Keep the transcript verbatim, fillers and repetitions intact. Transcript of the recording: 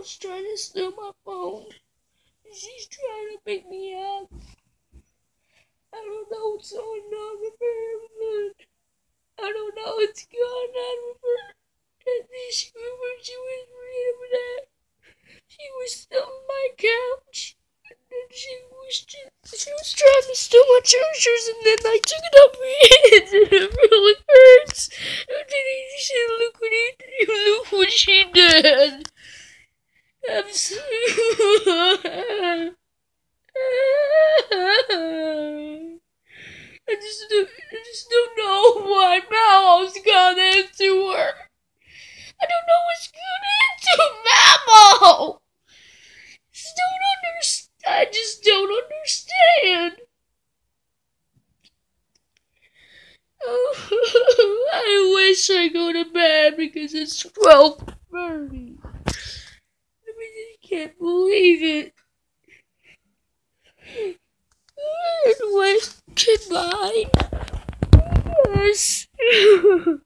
Mama's trying to steal my phone. She's trying to make me up. I don't know what's going on with her. I don't know what's going on with her. And this rumor she was reading that she was still on my couch. And then she was just, she was trying to steal my treasures, and then I took it off her hands, and it really hurts. And then she said, look what he did. Look what she did. I'm so... I just, don't, I just don't know why mamaws got into her. I don't know what's good into Mamo. Just don't understand. I just don't understand. Oh, I wish I go to bed because it's twelve thirty. I really can't believe it. Anyway, goodbye. Yes.